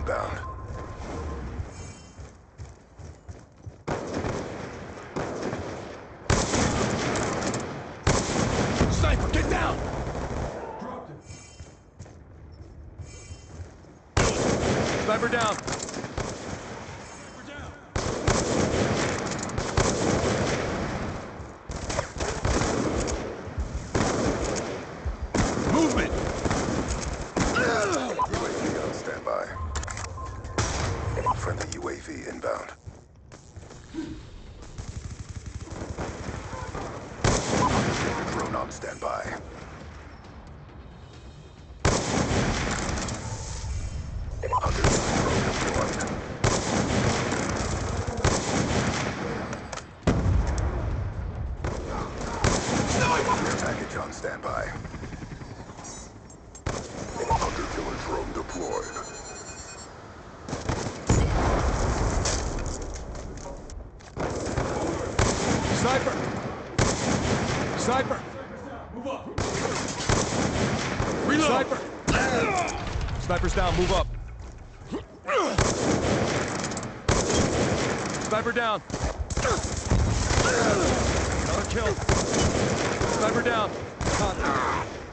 inbound. Sniper, get down! Dropped him. Sniper down. We're down. Movement! UAV on standby. Friendly UAV inbound. Drone on standby. Hunter drone deployed. Care package on standby. Hunter killer drone deployed. Sniper! Sniper! Move up. Reload! Sniper! Sniper's down, move up. Sniper down. Another kill. Sniper down. Contact.